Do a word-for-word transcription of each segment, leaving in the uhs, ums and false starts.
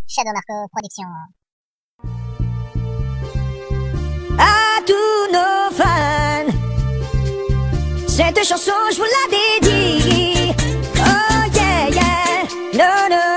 Shadow Marco Production. À tous nos fans, cette chanson je vous la dédie. Oh yeah yeah, non non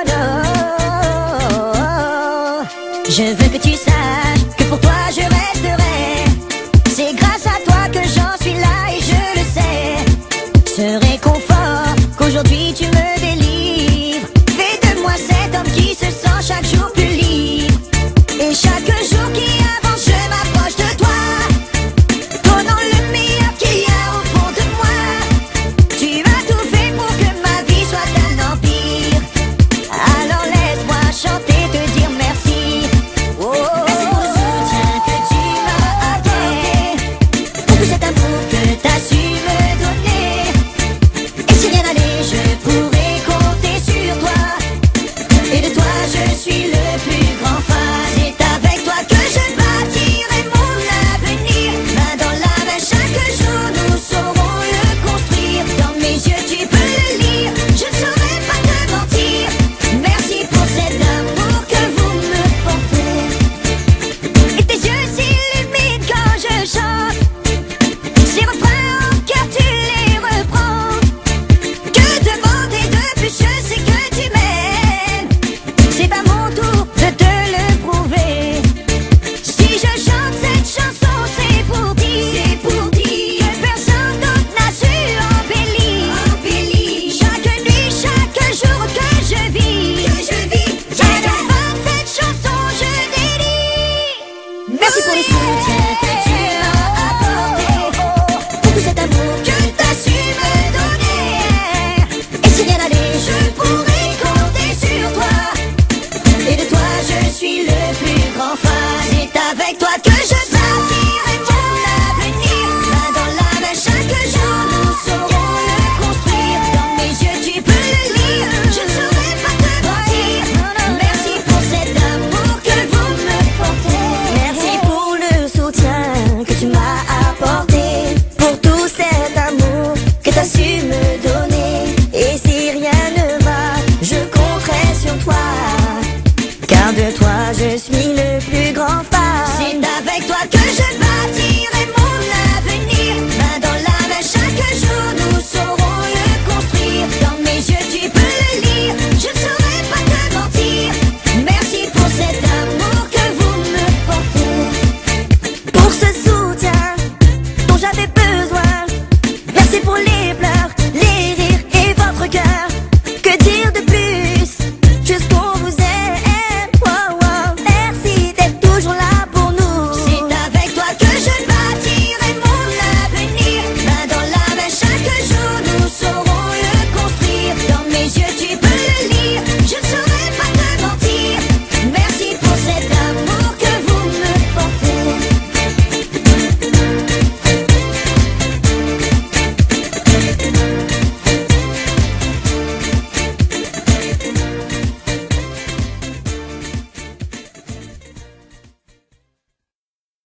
non. Je veux que tu saches que pour toi je resterai. C'est grâce à toi que j'en suis là et je le sais. Ce réconfort qu'aujourd'hui tu me délivres fait de moi cet homme qui se sent chaque jour plus libre. Et chaque jour qui avance je m'approche de toi, donnant le meilleur qu'il y a au fond de moi. Tu as tout fait pour que ma vie soit un empire. Alors laisse-moi chanter, te dire merci. Oh, merci pour le soutien que tu m'as apporté, pour tout cet amour que t'as su me donner. Et si rien n'allait, je pourrais compter sur toi. Et de toi je suis le plus grand fan. C'est avec toi que je bâtirai mon avenir. Main dans la main chaque jour nous saurons le construire. Dans mes yeux tu peux le lire, je ne saurais pas te mentir. Merci pour cet amour que vous me portez. Et tes yeux s'illuminent quand je chante. Ces refrains en cœur tu les reprends. Que demander de plus, je sais que tu m'aimes. C'est à mon tour de te le prouver. Si je chante cette chanson c'est pour dire, c'est pour dire que personne d'autre n'a su embellir, embellir chaque nuit, chaque jour que je vis, que je vis. À la fin de cette chanson je dédie. Merci pour les soutiens